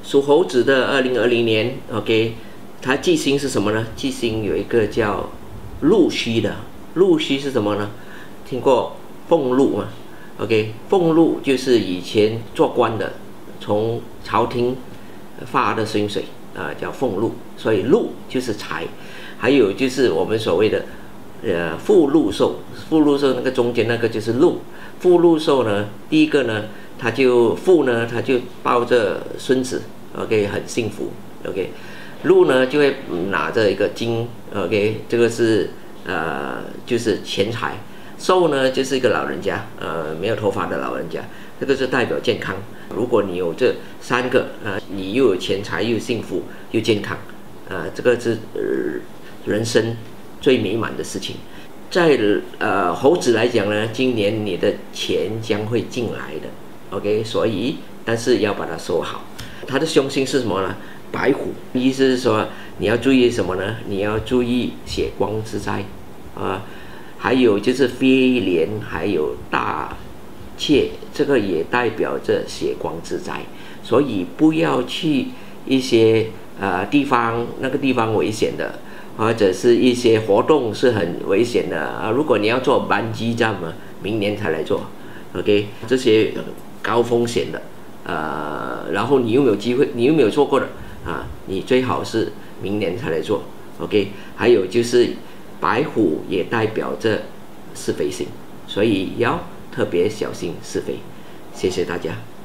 属猴子的2020年 ，OK， 它忌星是什么呢？忌星有一个叫禄戌的，禄戌是什么呢？听过俸禄吗 ？OK， 俸禄就是以前做官的，从朝廷发的薪水叫俸禄，所以禄就是财，还有就是我们所谓的福禄寿，福禄寿那个中间那个就是禄，福禄寿呢，第一个呢，他就富呢，他就抱着孙子 ，OK， 很幸福 ，OK， 禄呢就会拿着一个金 ，OK， 这个是就是钱财。寿呢就是一个老人家，没有头发的老人家，这个是代表健康。如果你有这三个，你又有钱财，又幸福，又健康，这个是人生最美满的事情。在猴子来讲呢，今年你的钱将会进来的 ，OK， 所以但是要把它收好。它的凶星是什么呢？白虎，意思是说你要注意什么呢？你要注意血光之灾还有就是飞廉，还有大窃，这个也代表着血光之灾，所以不要去一些地方，那个地方危险的，或者是一些活动是很危险的如果你要做班机站嘛，明年才来做 ，OK， 这些高风险的然后你又没有机会，你又没有做过的你最好是明年才来做 ，OK， 还有就是白虎也代表着是非星，所以要特别小心是非。谢谢大家。